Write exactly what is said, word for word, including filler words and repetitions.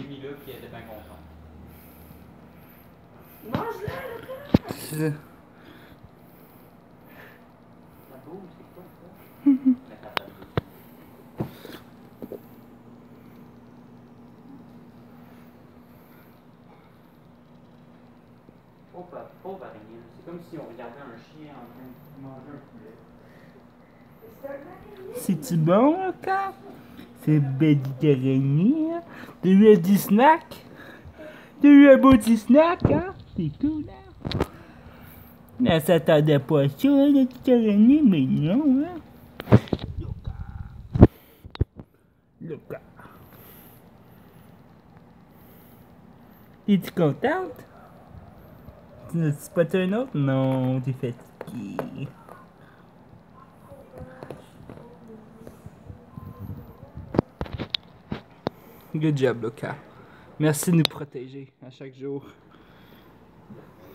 mis là, puis elle était bien contente. Mange-la, Lucas! La boule, c'est quoi ça? La patate douce. Pauvre, pauvre araignée, c'est comme si on regardait un chien en train de manger un poulet. C'est-tu bon, Lucas? C'est belle araignée, hein? T'as eu un petit snack? T'as eu un beau petit snack, hein? C'est cool, hein? Elle s'attendait pas à ça, la petite araignée, mais non, hein? Lucas. Lucas. Es-tu contente? Tu n'as pas un autre? Non, t'es fatigué. Good job, Lucas. Merci de nous protéger à chaque jour.